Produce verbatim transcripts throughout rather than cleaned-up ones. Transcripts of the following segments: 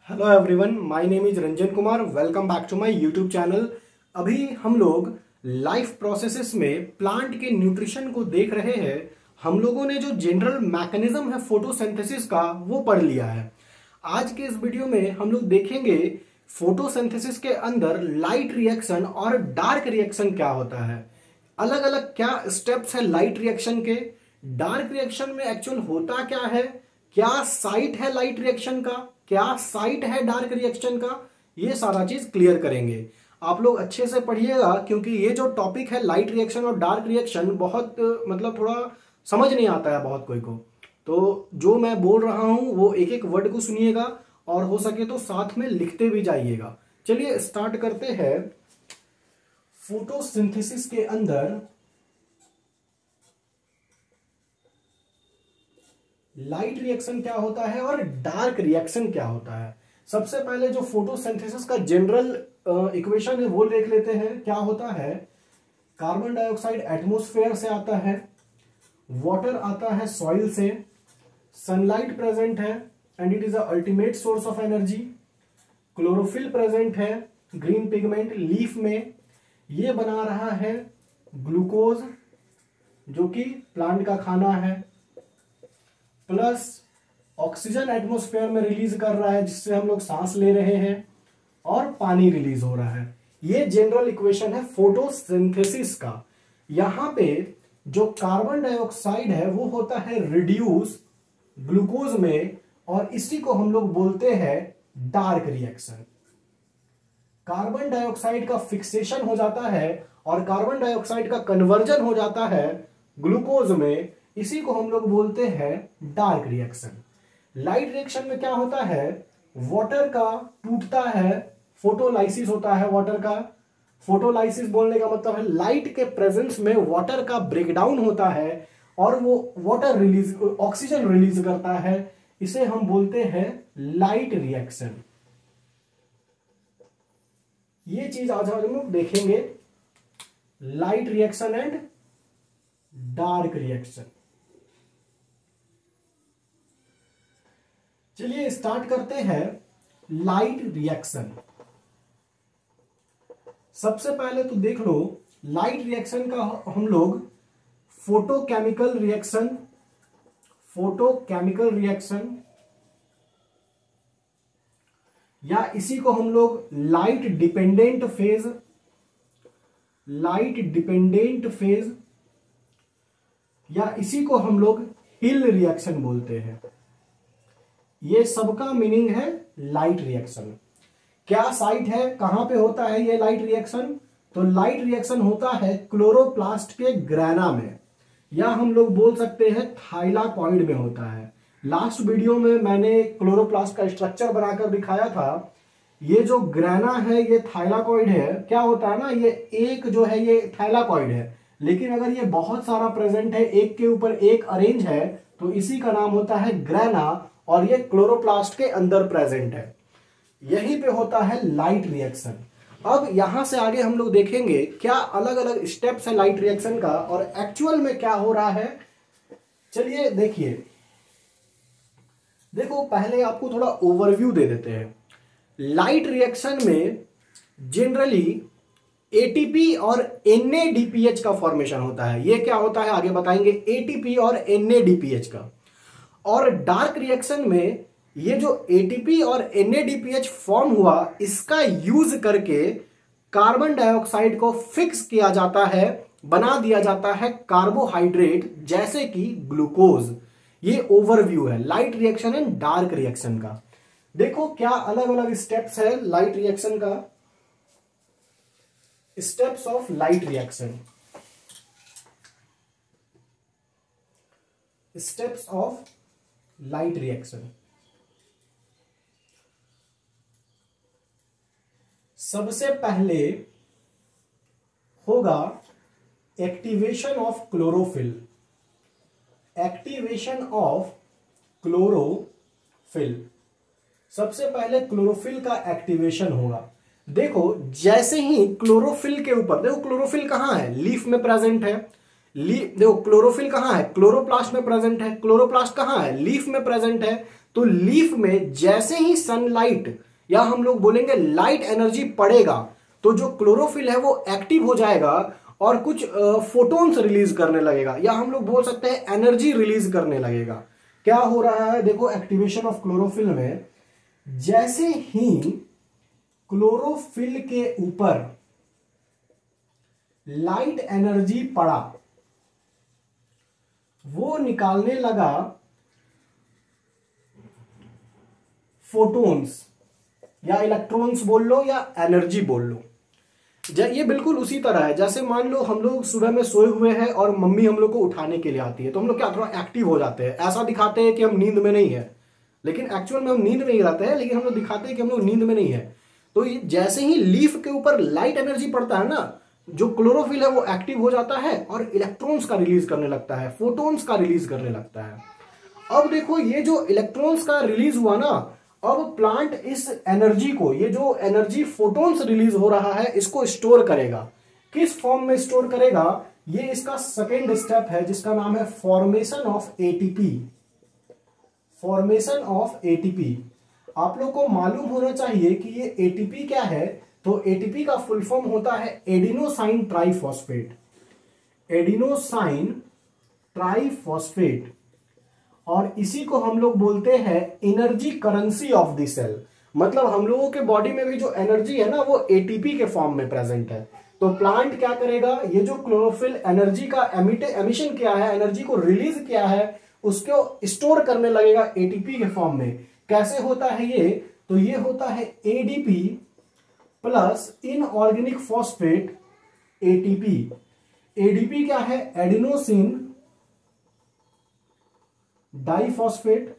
Hello everyone, my name is Ranjan Kumar. Welcome back to my YouTube channel. अभी हम लोग life processes में plant के न्यूट्रिशन को देख रहे हैं। हम लोगों ने जो जनरल मैकेनिज्म है फोटोसिंथेसिस का वो पढ़ लिया है। आज के इस वीडियो में हम लोग देखेंगे फोटोसिंथेसिस के अंदर लाइट रिएक्शन और डार्क रिएक्शन क्या होता है, अलग अलग क्या स्टेप्स है लाइट रिएक्शन के, डार्क रिएक्शन में एक्चुअल होता क्या है, क्या साइट है लाइट रिएक्शन का, क्या साइट है डार्क रिएक्शन का, ये सारा चीज क्लियर करेंगे। आप लोग अच्छे से पढ़िएगा क्योंकि ये जो टॉपिक है लाइट रिएक्शन और डार्क रिएक्शन बहुत मतलब थोड़ा समझ नहीं आता है बहुत कोई को। तो जो मैं बोल रहा हूं वो एक एक वर्ड को सुनिएगा और हो सके तो साथ में लिखते भी जाइएगा। चलिए स्टार्ट करते हैं। फोटोसिंथेसिस के अंदर लाइट रिएक्शन क्या होता है और डार्क रिएक्शन क्या होता है। सबसे पहले जो फोटोसिंथेसिस का जनरल इक्वेशन है वो देख लेते हैं। क्या होता है, कार्बन डाइऑक्साइड एटमॉस्फेयर से आता है, वाटर आता है सॉइल से, सनलाइट प्रेजेंट है and it is a ultimate source of energy, chlorophyll present है ग्रीन पिगमेंट लीफ में, ये बना रहा है ग्लूकोज जो कि प्लांट का खाना है, प्लस ऑक्सीजन एटमॉस्फेयर में रिलीज कर रहा है जिससे हम लोग सांस ले रहे हैं, और पानी रिलीज हो रहा है। ये जनरल इक्वेशन है फोटोसिंथेसिस का। यहां पे जो कार्बन डाइऑक्साइड है वो होता है रिड्यूस ग्लूकोज में और इसी को हम लोग बोलते हैं डार्क रिएक्शन। कार्बन डाइऑक्साइड का फिक्सेशन हो जाता है और कार्बन डाइऑक्साइड का कन्वर्जन हो जाता है ग्लूकोज में, इसी को हम लोग बोलते हैं डार्क रिएक्शन। लाइट रिएक्शन में क्या होता है, वाटर का टूटता है, फोटोलाइसिस होता है वाटर का। फोटोलाइसिस बोलने का मतलब है लाइट के प्रेजेंस में वाटर का ब्रेकडाउन होता है और वो वाटर रिलीज ऑक्सीजन रिलीज करता है, इसे हम बोलते हैं लाइट रिएक्शन। ये चीज आज हम लोग देखेंगे, light reaction and dark reaction. चलिए स्टार्ट करते हैं लाइट रिएक्शन। सबसे पहले तो देख लो लाइट रिएक्शन का हम लोग फोटोकेमिकल रिएक्शन, फोटोकेमिकल रिएक्शन या इसी को हम लोग light dependent phase, light dependent phase या इसी को हम लोग हिल रिएक्शन बोलते हैं। ये सबका मीनिंग है लाइट रिएक्शन। क्या साइट है, कहां पे होता है ये लाइट रिएक्शन, तो लाइट रिएक्शन होता है क्लोरोप्लास्ट के ग्रेना में, या हम लोग बोल सकते हैं थाइलाकॉइड में होता है। लास्ट वीडियो में मैंने क्लोरोप्लास्ट का स्ट्रक्चर बनाकर दिखाया था। ये जो ग्रेना है ये थाइलाकॉइड है। क्या होता है ना, ये एक जो है ये थाइलाकॉइड है, लेकिन अगर ये बहुत सारा प्रेजेंट है, एक के ऊपर एक अरेंज है, तो इसी का नाम होता है ग्रेना और ये क्लोरोप्लास्ट के अंदर प्रेजेंट है। यहीं पे होता है लाइट रिएक्शन। अब यहां से आगे हम लोग देखेंगे क्या अलग अलग स्टेप्स है लाइट रिएक्शन का और एक्चुअल में क्या हो रहा है। चलिए देखिए, देखो पहले आपको थोड़ा ओवरव्यू दे देते हैं। लाइट रिएक्शन में जनरली एटीपी और एनएडीपीएच का फॉर्मेशन होता है। ये क्या होता है आगे बताएंगे, एटीपी और एनएडीपीएच का। और डार्क रिएक्शन में ये जो एटीपी और एनएडीपीएच फॉर्म हुआ, इसका यूज करके कार्बन डाइऑक्साइड को फिक्स किया जाता है, बना दिया जाता है कार्बोहाइड्रेट जैसे कि ग्लूकोज। ये ओवरव्यू है light reaction and dark reaction का। देखो क्या अलग अलग स्टेप्स है लाइट रिएक्शन का। Steps of light reaction, steps of light reaction. सबसे पहले होगा activation of chlorophyll, activation of chlorophyll. सबसे पहले क्लोरोफिल का एक्टिवेशन होगा। देखो जैसे ही क्लोरोफिल के ऊपर, देखो क्लोरोफिल कहां है, लीफ में प्रेजेंट है। लीफ देखो क्लोरोफिल कहां है, क्लोरोप्लास्ट में प्रेजेंट है। क्लोरोप्लास्ट कहां है, लीफ में प्रेजेंट है। तो लीफ में जैसे ही सनलाइट या हम लोग बोलेंगे लाइट एनर्जी पड़ेगा तो जो क्लोरोफिल है वो एक्टिव हो जाएगा और कुछ फोटोन्स रिलीज करने लगेगा, या हम लोग बोल सकते हैं एनर्जी रिलीज करने लगेगा। क्या हो रहा है, देखो एक्टिवेशन ऑफ क्लोरोफिल में जैसे ही क्लोरोफिल के ऊपर लाइट एनर्जी पड़ा वो निकालने लगा फोटोन्स या इलेक्ट्रॉन्स बोल लो या एनर्जी बोल लो। ये बिल्कुल उसी तरह है जैसे मान लो हम लोग सुबह में सोए हुए हैं और मम्मी हम लोग को उठाने के लिए आती है तो हम लोग क्या थोड़ा एक्टिव हो जाते हैं, ऐसा दिखाते हैं कि हम नींद में नहीं है, लेकिन एक्चुअल में हम नींद में ही रहते हैं, लेकिन हम लोग दिखाते हैं कि हम लोग नींद में नहीं है। तो ये जैसे ही लीफ के ऊपर लाइट एनर्जी पड़ता है ना, जो क्लोरोफिल है वो एक्टिव हो जाता है और इलेक्ट्रॉन्स का रिलीज करने लगता है, फोटोन्स का रिलीज करने लगता है। अब देखो ये जो इलेक्ट्रॉन्स का रिलीज हुआ ना, अब प्लांट इस एनर्जी को, ये जो एनर्जी फोटोन्स रिलीज हो रहा है इसको स्टोर करेगा। किस फॉर्म में स्टोर करेगा, ये इसका सेकेंड स्टेप है जिसका नाम है formation of ATP. Formation of ATP आप लोग को मालूम होना चाहिए कि ये एटीपी क्या है। तो एटीपी का फुल फॉर्म होता है एडिनोसाइन ट्राइफॉस्फेट। एडिनोसाइन ट्राइफॉस्फेट, और इसी को हम लोग बोलते हैं energy currency of the cell. मतलब हम लोगों के बॉडी में भी जो एनर्जी है ना वो एटीपी के फॉर्म में प्रेजेंट है। तो प्लांट क्या करेगा, ये जो क्लोरोफिल एनर्जी का एमिट एमिशन किया है, एनर्जी को रिलीज किया है, उसको स्टोर करने लगेगा एटीपी के फॉर्म में। कैसे होता है ये, तो ये होता है ADP plus inorganic phosphate ATP. ADP क्या है, एडिनोसिन डाइफॉस्फेट,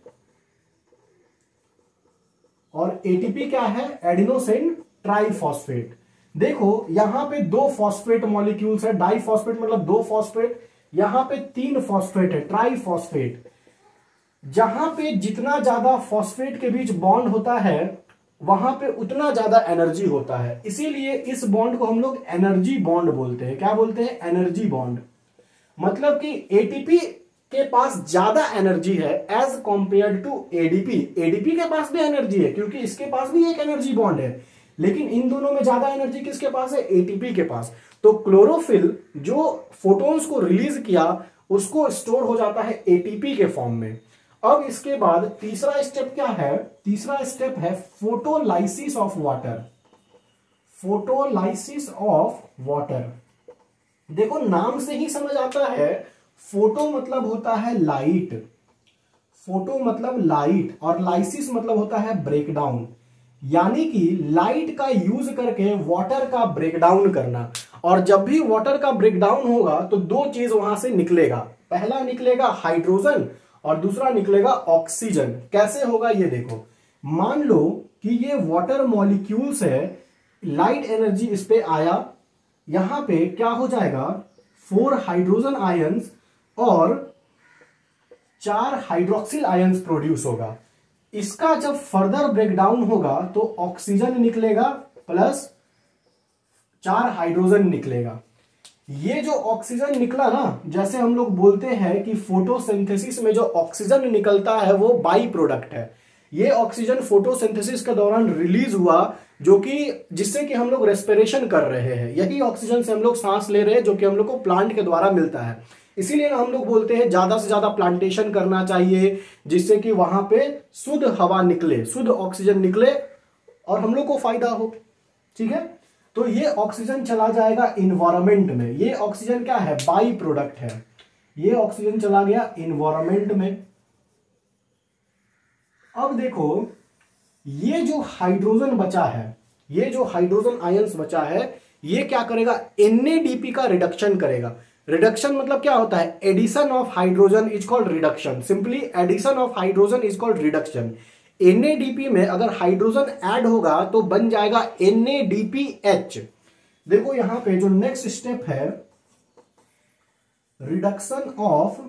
और एटीपी क्या है, एडिनोसिन ट्राइफॉस्फेट। देखो यहां पे दो फॉस्फेट मॉलिक्यूल्स है, डाइफॉस्फेट मतलब दो फॉस्फेट, यहां पे तीन फॉस्फेट है, ट्राइफॉस्फेट। जहां पे जितना ज्यादा फॉस्फेट के बीच बॉन्ड होता है वहां पे उतना ज्यादा एनर्जी होता है, इसीलिए इस बॉन्ड को हम लोग एनर्जी बॉन्ड बोलते हैं। क्या बोलते हैं, एनर्जी बॉन्ड। मतलब कि एटीपी के पास ज्यादा एनर्जी है as compare to ADP. ADP के पास भी एनर्जी है क्योंकि इसके पास भी एक एनर्जी बॉन्ड है, लेकिन इन दोनों में ज्यादा एनर्जी किसके पास है, एटीपी के पास। तो क्लोरोफिल जो फोटोन्स को रिलीज किया उसको स्टोर हो जाता है एटीपी के फॉर्म में। अब इसके बाद तीसरा स्टेप क्या है, तीसरा स्टेप है photolysis of water. Photolysis of water, देखो नाम से ही समझ आता है, फोटो मतलब होता है लाइट, फोटो मतलब लाइट, और लाइसिस मतलब होता है ब्रेकडाउन, यानी कि लाइट का यूज करके वाटर का ब्रेकडाउन करना। और जब भी वाटर का ब्रेकडाउन होगा तो दो चीज वहां से निकलेगा, पहला निकलेगा हाइड्रोजन और दूसरा निकलेगा ऑक्सीजन। कैसे होगा ये देखो, मान लो कि ये वाटर मॉलिक्यूल्स है, लाइट एनर्जी इस पे आया, यहां पे क्या हो जाएगा, फोर हाइड्रोजन आयंस और चार हाइड्रोक्सिल आयंस प्रोड्यूस होगा। इसका जब फर्दर ब्रेकडाउन होगा तो ऑक्सीजन निकलेगा प्लस चार हाइड्रोजन निकलेगा। ये जो ऑक्सीजन निकला ना, जैसे हम लोग बोलते हैं कि फोटोसिंथेसिस में जो ऑक्सीजन निकलता है वो बाई प्रोडक्ट है। ये ऑक्सीजन फोटोसिंथेसिस के दौरान रिलीज हुआ, जो कि जिससे कि हम लोग रेस्पिरेशन कर रहे हैं, यही ऑक्सीजन से हम लोग सांस ले रहे हैं, जो कि हम लोग को प्लांट के द्वारा मिलता है। इसीलिए हम लोग बोलते हैं ज्यादा से ज्यादा प्लांटेशन करना चाहिए, जिससे कि वहां पे शुद्ध हवा निकले, शुद्ध ऑक्सीजन निकले और हम लोग को फायदा हो। ठीक है, तो ये ऑक्सीजन चला जाएगा इन्वायरमेंट में। ये ऑक्सीजन क्या है, बाई प्रोडक्ट है। ये ऑक्सीजन चला गया इन्वायरमेंट में। अब देखो ये जो हाइड्रोजन बचा है, ये जो हाइड्रोजन आयंस बचा है, ये क्या करेगा, एन ए डी पी का रिडक्शन करेगा। रिडक्शन मतलब क्या होता है, addition of hydrogen is called reduction. Simply addition of hydrogen is called reduction. N A D P में अगर हाइड्रोजन ऐड होगा तो बन जाएगा N A D P H. देखो यहां पे जो नेक्स्ट स्टेप है, reduction of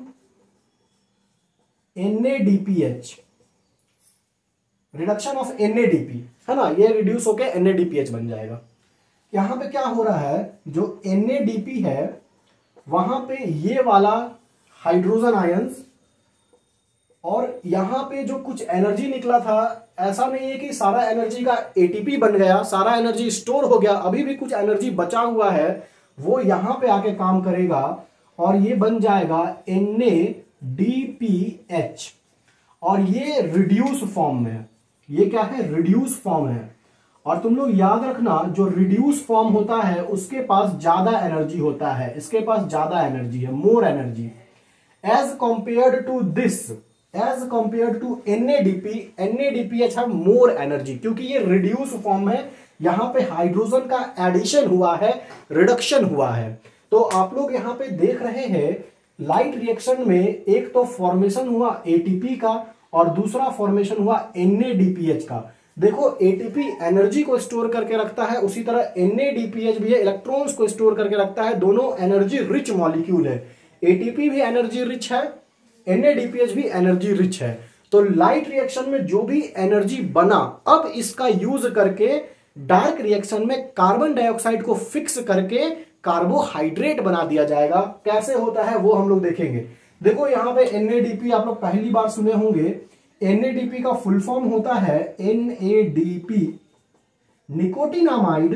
N A D P H, reduction of N A D P है ना, ये रिड्यूस होकर N A D P H बन जाएगा। यहां पे क्या हो रहा है, जो एन ए डी पी है वहां पे ये वाला हाइड्रोजन आयंस और यहां पे जो कुछ एनर्जी निकला था, ऐसा नहीं है कि सारा एनर्जी का एटीपी बन गया, सारा एनर्जी स्टोर हो गया, अभी भी कुछ एनर्जी बचा हुआ है, वो यहां पे आके काम करेगा और ये बन जाएगा N A D P H. और ये रिड्यूस फॉर्म में, ये क्या है, रिड्यूस फॉर्म है। और तुम लोग याद रखना, जो रिड्यूस फॉर्म होता है उसके पास ज्यादा एनर्जी होता है, इसके पास ज्यादा एनर्जी है, more energy as compared to this, as compare to N A D P, N A D P H have more energy, क्योंकि ये रिड्यूस फॉर्म है, यहां पे हाइड्रोजन का एडिशन हुआ है, रिडक्शन हुआ है। तो आप लोग यहां पे देख रहे हैं लाइट रिएक्शन में एक तो फॉर्मेशन हुआ एटीपी का और दूसरा फॉर्मेशन हुआ N A D P H का। देखो एटीपी एनर्जी को स्टोर करके रखता है, उसी तरह N A D P H भी इलेक्ट्रॉन्स को स्टोर करके रखता है, दोनों एनर्जी रिच मॉलिक्यूल है। एटीपी भी एनर्जी रिच है, N A D P H भी एनर्जी रिच है। तो लाइट रिएक्शन में जो भी एनर्जी बना, अब इसका यूज करके डार्क रिएक्शन में कार्बन डाइऑक्साइड को फिक्स करके कार्बोहाइड्रेट बना दिया जाएगा। कैसे होता है वो हम लोग देखेंगे। देखो यहां पे एन ए डी पी आप लोग पहली बार सुने होंगे। एन ए डी पी का फुल फॉर्म होता है N A D P, nicotinamide,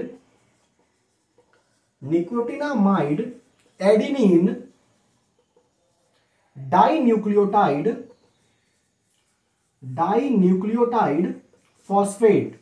nicotinamide adenine dinucleotide, dinucleotide phosphate.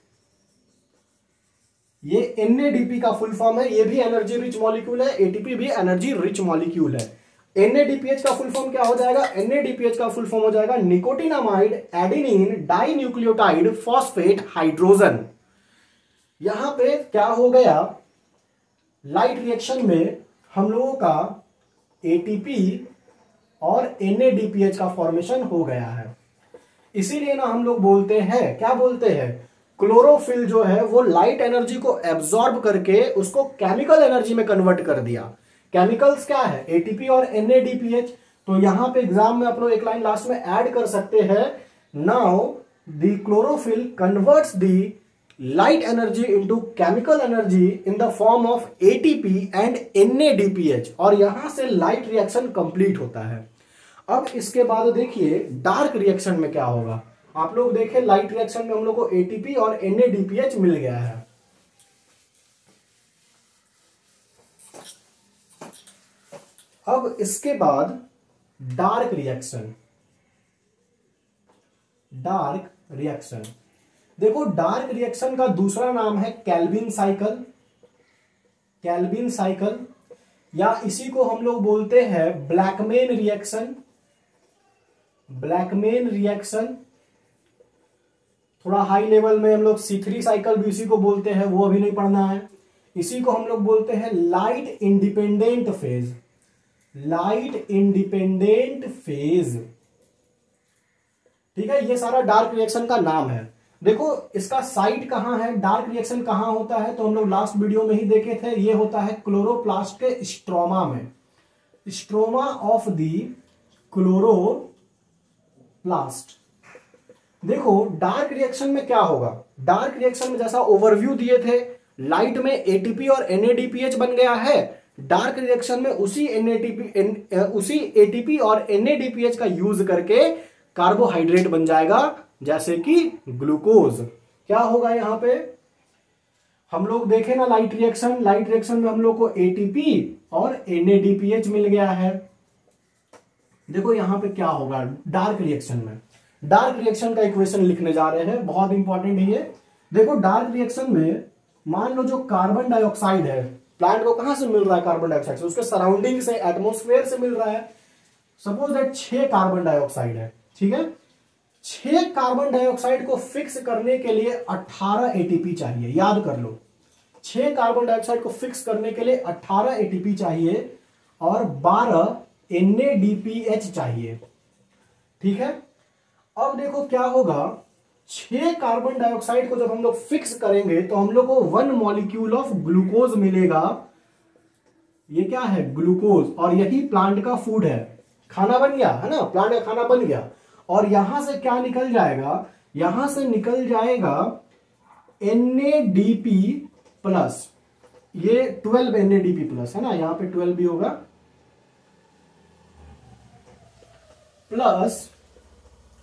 ये एन ए डी पी का फुल फॉर्म है, ये भी एनर्जी रिच मॉलिक्यूल है, एटीपी भी एनर्जी रिच मॉलिक्यूल है। N A D P H का फुल फॉर्म क्या हो जाएगा, N A D P H का फुल फॉर्म हो जाएगा nicotinamide adenine dinucleotide phosphate hydrogen. यहां पे क्या हो गया, लाइट रिएक्शन में हम लोगों का एटीपी और N A D P H का फॉर्मेशन हो गया है। इसीलिए ना हम लोग बोलते हैं, क्या बोलते हैं, क्लोरोफिल जो है वो लाइट एनर्जी को एब्जॉर्ब करके उसको केमिकल एनर्जी में कन्वर्ट कर दिया। केमिकल्स क्या है, एटीपी और N A D P H. तो यहां पे एग्जाम में आप लोग एक लाइन लास्ट में ऐड कर सकते हैं, now the chlorophyll converts the light energy into chemical energy in the form of ATP and N A D P H, और यहां से लाइट रिएक्शन कंप्लीट होता है। अब इसके बाद देखिए डार्क रिएक्शन में क्या होगा। आप लोग देखें लाइट रिएक्शन में हम लोग को एटीपी और N A D P H मिल गया है। अब इसके बाद डार्क रिएक्शन, डार्क रिएक्शन देखो डार्क रिएक्शन का दूसरा नाम है कैल्विन साइकिल, कैल्विन साइकिल, या इसी को हम लोग बोलते हैं ब्लैकमेन रिएक्शन, ब्लैकमेन रिएक्शन। थोड़ा हाई लेवल में हम लोग सी थ्री साइकिल भी इसी को बोलते हैं, वो अभी नहीं पढ़ना है। इसी को हम लोग बोलते हैं light independent phase, light independent phase. ठीक है, ये सारा डार्क रिएक्शन का नाम है। देखो इसका साइट कहां है, डार्क रिएक्शन कहां होता है, तो हम लोग लास्ट वीडियो में ही देखे थे। ये होता है क्लोरोप्लास्ट के स्ट्रोमा में, स्ट्रोमा ऑफ द क्लोरोप्लास्ट। देखो डार्क रिएक्शन में क्या होगा, डार्क रिएक्शन में जैसा ओवरव्यू दिए थे, लाइट में एटीपी और N A D P H बन गया है। डार्क रिएक्शन में उसी एन ए टी पी उसी एटीपी और N A D P H का यूज करके कार्बोहाइड्रेट बन जाएगा, जैसे कि ग्लूकोज। क्या होगा यहां पे, हम लोग देखें ना लाइट रिएक्शन, लाइट रिएक्शन में हम लोग को एटीपी और N A D P H मिल गया है। देखो यहां पे क्या होगा डार्क रिएक्शन में, डार्क रिएक्शन का इक्वेशन लिखने जा रहे हैं, बहुत इंपॉर्टेंट है ये। देखो डार्क रिएक्शन में मान लो जो कार्बन डाइऑक्साइड है, प्लांट को कहां से मिल रहा है, कार्बन डाइऑक्साइड से, उसके सराउंडिंग से, एटमोस्फेयर से मिल रहा है। सपोज दैट छह कार्बन डाइऑक्साइड है, ठीक है, छह कार्बन डाइऑक्साइड को फिक्स करने के लिए अठारह एटीपी चाहिए। याद कर लो, छह कार्बन डाइऑक्साइड को फिक्स करने के लिए अठारह एटीपी चाहिए और बारह N A D P H चाहिए। ठीक है, अब देखो क्या होगा, छह कार्बन डाइऑक्साइड को जब हम लोग फिक्स करेंगे तो हम लोग को वन मॉलिक्यूल ऑफ ग्लूकोज मिलेगा। ये क्या है, ग्लूकोज, और यही प्लांट का फूड है, खाना बन गया है ना, प्लांट का खाना बन गया। और यहां से क्या निकल जाएगा, यहां से निकल जाएगा N A D P plus, ये twelve N A D P plus है ना, यहां पे ट्वेल्व भी होगा, प्लस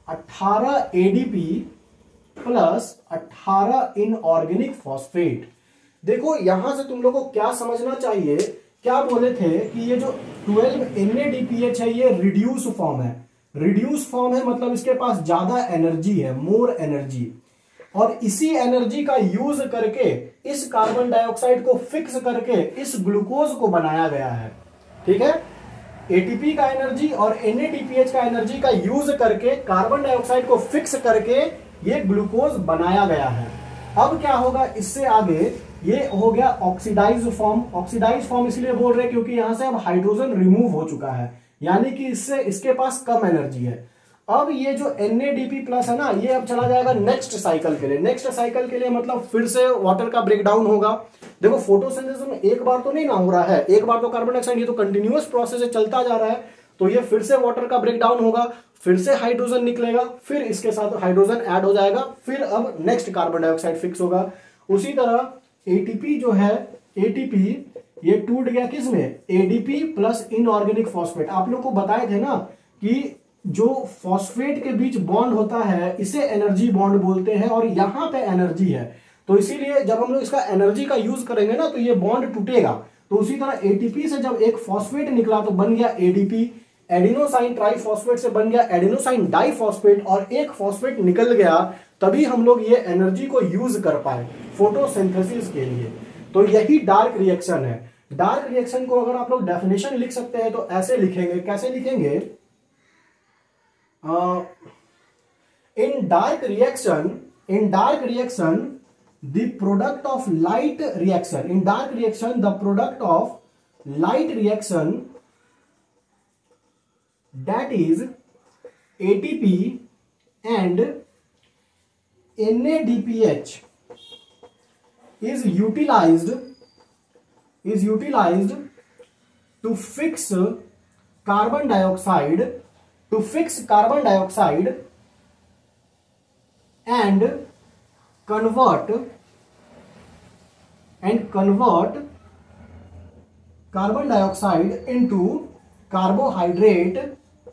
अठारह एडीपी प्लस अठारह इनऑर्गेनिक फॉस्फेट। देखो यहां से तुम लोग को क्या समझना चाहिए, क्या बोले थे कि ये जो twelve N A D P H है ये रिड्यूस फॉर्म है। रिड्यूस फॉर्म है मतलब इसके पास ज्यादा एनर्जी है, मोर एनर्जी, और इसी एनर्जी का यूज करके इस कार्बन डाइऑक्साइड को फिक्स करके इस ग्लूकोज को बनाया गया है। ठीक है, एटीपी का एनर्जी और N A D P H का एनर्जी का यूज करके कार्बन डाइऑक्साइड को फिक्स करके ये ग्लूकोज बनाया गया है। अब क्या होगा इससे आगे, ये हो गया ऑक्सीडाइज फॉर्म। ऑक्सीडाइज फॉर्म इसलिए बोल रहे हैं क्योंकि यहां से अब हाइड्रोजन रिमूव हो चुका है, यानी कि इससे इसके पास कम एनर्जी है। अब ये जो N A D P plus है ना, ये अब चला जाएगा नेक्स्ट साइकिल के लिए। नेक्स्ट साइकिल के लिए मतलब फिर से वाटर का ब्रेकडाउन होगा। देखो फोटोसिंथेसिस में एक बार तो नहीं ना हो रहा है, एक बार तो कार्बन डाइऑक्साइड, ये तो कंटिन्यूअस प्रोसेस है, चलता जा रहा है। तो ये फिर से वाटर का ब्रेकडाउन होगा, फिर से हाइड्रोजन निकलेगा, फिर इसके साथ हाइड्रोजन ऐड हो जाएगा, फिर अब नेक्स्ट कार्बन डाइऑक्साइड फिक्स होगा। उसी तरह एटीपी जो है, एटीपी ये टूट गया किसमें, एडीपी प्लस इनऑर्गेनिक फॉस्फेट। आप लोग को बताए थे ना कि जो फॉस्फेट के बीच बॉन्ड होता है इसे एनर्जी बॉन्ड बोलते हैं, और यहां पे एनर्जी है, तो इसीलिए जब हम लोग इसका एनर्जी का यूज करेंगे ना तो ये बॉन्ड टूटेगा। तो उसी तरह एटीपी से जब एक फॉस्फेट निकला तो बन गया एडीपी, एडिनोसाइन ट्राइफॉस्फेट से बन गया एडिनोसाइन डाइफॉस्फेट, और एक फॉस्फेट निकल गया, तभी हम लोग ये एनर्जी को यूज कर पाए फोटोसिंथेसिस के लिए। तो यही डार्क रिएक्शन है। डार्क रिएक्शन को अगर आप लोग डेफिनेशन लिख सकते हैं तो ऐसे लिखेंगे, कैसे लिखेंगे, in dark reaction, in dark reaction the product of light reaction, in dark reaction the product of light reaction that is A T P and N A D P H is utilized is utilized to fix carbon dioxide to fix carbon dioxide and convert and convert carbon dioxide into carbohydrate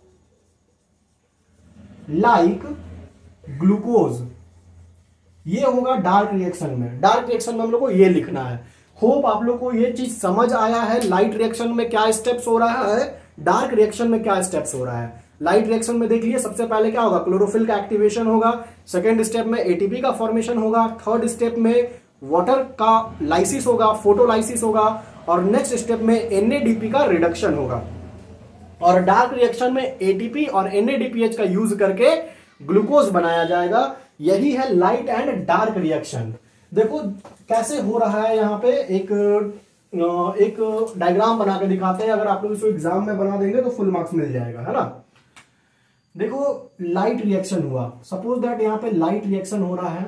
like glucose. ये होगा dark reaction में। Dark reaction में हम लोग को ये लिखना है। होप आप लोग को ये चीज समझ आया है, लाइट रिएक्शन में क्या स्टेप्स हो रहा है, डार्क रिएक्शन में क्या स्टेप्स हो रहा है। लाइट रिएक्शन में देख लिए सबसे पहले क्या होगा, क्लोरोफिल का एक्टिवेशन होगा, सेकेंड स्टेप में एटीपी का फॉर्मेशन होगा, थर्ड स्टेप में वाटर का लाइसिस होगा, फोटोलाइसिस होगा, और नेक्स्ट स्टेप में एनएडीपी का रिडक्शन होगा। और डार्क रिएक्शन में एटीपी और एनएडीपीएच का यूज करके ग्लूकोज बनाया जाएगा। यही है लाइट एंड डार्क रिएक्शन। देखो कैसे हो रहा है, यहाँ पे एक एक डायग्राम बना के दिखाते हैं। अगर आप लोग इसको एग्जाम में बना देंगे तो फुल मार्क्स मिल जाएगा, है ना। देखो लाइट रिएक्शन हुआ, सपोज दैट यहाँ पे लाइट रिएक्शन हो रहा है।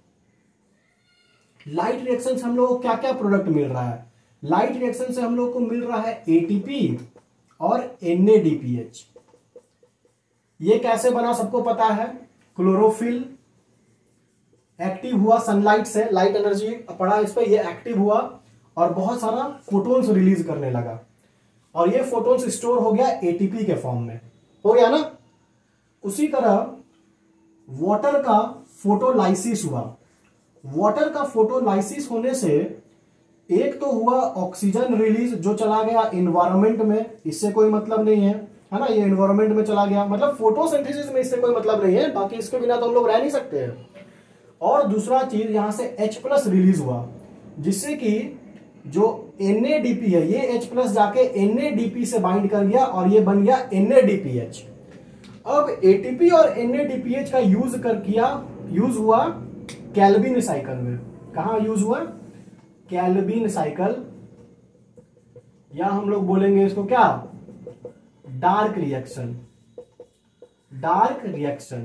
लाइट रिएक्शन से हम लोग को क्या क्या प्रोडक्ट मिल रहा है, लाइट रिएक्शन से हम लोग को मिल रहा है एटीपी और एनएडीपीएच। ये कैसे बना सबको पता है, क्लोरोफिल एक्टिव हुआ सनलाइट से, लाइट एनर्जी पड़ा इस पे, ये एक्टिव हुआ और बहुत सारा फोटोन्स रिलीज करने लगा, और ये फोटोन्स स्टोर हो गया एटीपी के फॉर्म में, हो गया ना। उसी तरह वाटर का फोटोलाइसिस हुआ। वाटर का फोटोलाइसिस होने से एक तो हुआ ऑक्सीजन रिलीज जो चला गया इन्वायरमेंट में, इससे कोई मतलब नहीं है, है ना, ये इन्वायरमेंट में चला गया, मतलब फोटोसिंथेसिस में इससे कोई मतलब नहीं है, बाकी इसके बिना तो हम लोग रह नहीं सकते हैं। और दूसरा चीज यहां से H प्लस रिलीज हुआ, जिससे कि जो एन ए डी पी है ये H प्लस जाके एन ए डी पी से बाइंड कर गया और ये बन गया N A D P H. अब ए टी पी और N A D P H का यूज कर किया यूज हुआ कैल्विन साइकिल में। कहा यूज हुआ, कैल्विन साइकिल, या हम लोग बोलेंगे इसको क्या, डार्क रिएक्शन। डार्क रिएक्शन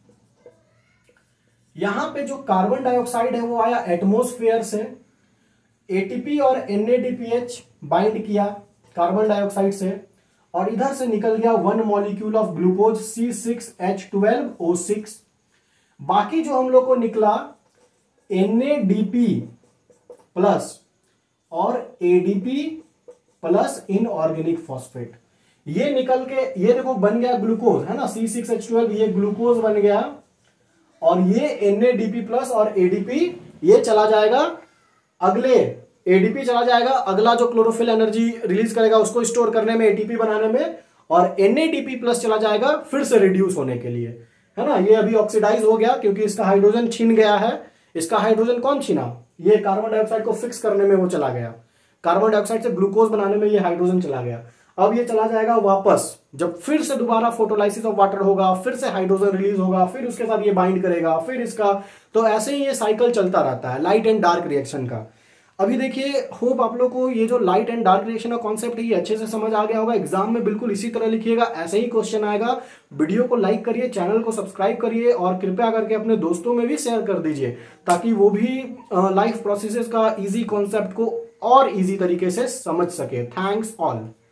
यहां पे जो कार्बन डाइऑक्साइड है वो आया एटमॉस्फेयर से, एटीपी और एनएडीपीएच बाइंड किया कार्बन डाइऑक्साइड से, और इधर से निकल गया one molecule of glucose C six H twelve O six. बाकी जो हम लोग को निकला एनएडीपी प्लस और एडीपी प्लस इनऑर्गेनिक फॉस्फेट। ये निकल के ये देखो बन गया ग्लूकोज, है ना, सी सिक्स एच ट्वेल्व, ये ग्लूकोज बन गया, और ये N A D P plus और ए डी पी ये चला जाएगा अगले, ए डी पी चला जाएगा अगला जो क्लोरोफिल एनर्जी रिलीज करेगा उसको स्टोर करने में, ए टी पी बनाने में, और N A D P plus चला जाएगा फिर से रिड्यूस होने के लिए, है ना। ये अभी ऑक्सीडाइज हो गया क्योंकि इसका हाइड्रोजन छीन गया है। इसका हाइड्रोजन कौन छीना? ये कार्बन डाइऑक्साइड को फिक्स करने में वो चला गया, कार्बन डाइऑक्साइड से ग्लूकोज बनाने में ये हाइड्रोजन चला गया। अब ये चला जाएगा वापस, जब फिर से दोबारा फोटोलाइसिस ऑफ वाटर होगा, फिर से हाइड्रोजन रिलीज होगा, फिर उसके साथ ये बाइंड करेगा, फिर इसका, तो ऐसे ही ये साइकिल चलता रहता है लाइट एंड डार्क रिएक्शन का। अभी देखिए, होप आप लोग को ये जो लाइट एंड डार्क रिएक्शन का कॉन्सेप्ट है ये अच्छे से समझ आ गया होगा। एग्जाम में बिल्कुल इसी तरह लिखिएगा, ऐसे ही क्वेश्चन आएगा। वीडियो को लाइक करिए, चैनल को सब्सक्राइब करिए, और कृपया करके अपने दोस्तों में भी शेयर कर दीजिए ताकि वो भी लाइफ प्रोसेसेस का इजी कॉन्सेप्ट को और इजी तरीके से समझ सके। Thanks all.